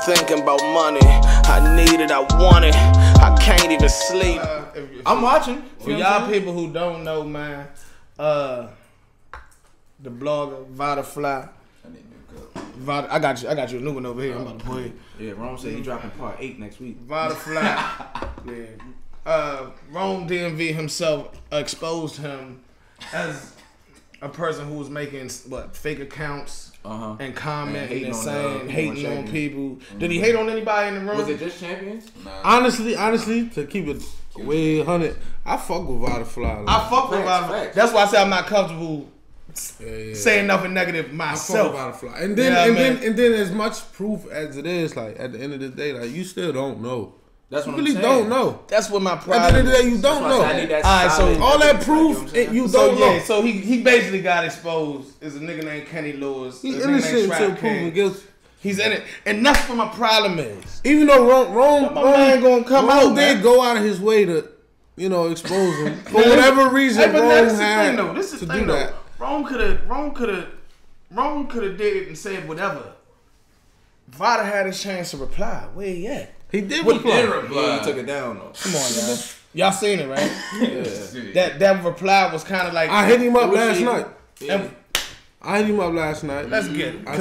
thinking about money. I need it, I want it. I can't even sleep. I'm watching. For y'all people who don't know, man, the blogger Vada Fly. Vada, I got you a new one over here. I'm about to play it. Yeah, Rome said he dropping part 8 next week. Vada Fly. Yeah. Rome DMV himself exposed him as a person who was making fake accounts and commenting and saying hating on people. Did he hate on anybody in the room? Was it just champions? Nah. Honestly, to keep it way 100, I fuck with Vada Fly. Like. I fuck with Vada Fly. That's why I say I'm not comfortable saying nothing negative myself. I fuck with Vada Fly. And then as much proof as it is, like at the end of the day, like you still don't know. That's what you really I'm saying. don't know. That's what my problem. At the end of the day, you don't know. Alright, so all that proof, you don't know. So he basically got exposed. Is a nigga named Kenny Lewis. He's innocent until proven guilty. He's in it, and that's what my problem is. Even though Rome man gonna come out, did go out of his way to, expose him for whatever reason. Rome had to do that. Rome could have did it and said whatever. Vada had his chance to reply. Where he at? He did reply. Yeah, he took it down though. Come on, y'all. Y'all seen it, right? That reply was kind of like I hit him up last night. Yeah. I hit him up last night. Let's get it.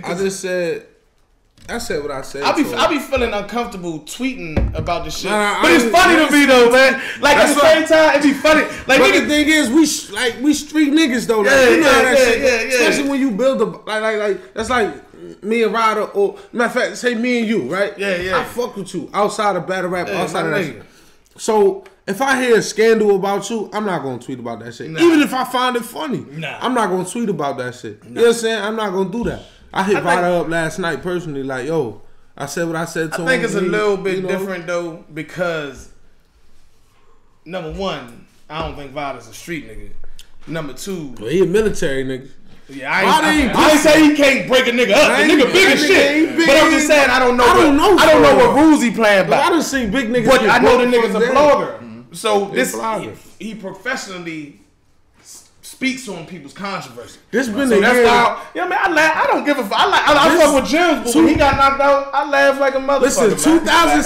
I said what I said. I be feeling uncomfortable tweeting about this shit, but it's funny to me though, man. Like at the same time, it be funny. Like but the thing is, we street niggas though. Like, you know how that shit. Especially when you build a like that's like me and Ryder, or matter of fact, say me and you, right? Yeah. I fuck with you outside of battle rap, outside of that shit. So if I hear a scandal about you, I'm not gonna tweet about that shit. Nah. Even if I find it funny, I'm not gonna tweet about that shit. You know what I'm saying? I'm not gonna do that. I hit Ryder up last night personally, like, yo, I said what I said to him. I think it's a little bit different though, because number one, I don't think Ryder's a street nigga. Number two, well, he a military nigga. Yeah, I ain't say he can't break a nigga up. The nigga big as shit. But I'm just saying I don't know what rules he playing by. I done seen big niggas. But I know the nigga's a blogger. So he professionally speaks on people's controversy. This been so that's why I don't give a fuck. I fuck with Jim's, but when he got knocked out, I laugh like a motherfucker. Listen,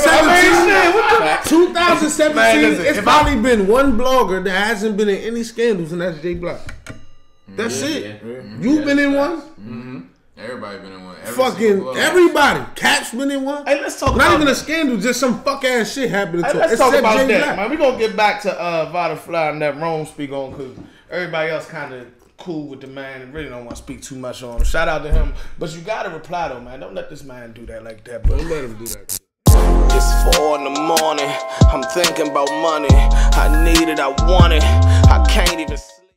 2017, it's probably been one blogger that hasn't been in any scandals, and that's Jay Block. That's it. You've been in one? Mm-hmm. Everybody been in one. Everybody. Cap's been in one. Hey, let's talk Not about even a scandal, just some fuck ass shit happening to him. Let's talk about that, man. We're going to get back to Vada Fly and that Rome speak on, because everybody else kind of cool with the man and really don't want to speak too much on him. Shout out to him. But you got to reply, though, man. Don't let this man do that like that. Don't let him do that. It's 4 in the morning. I'm thinking about money. I need it, I want it. I can't even sleep.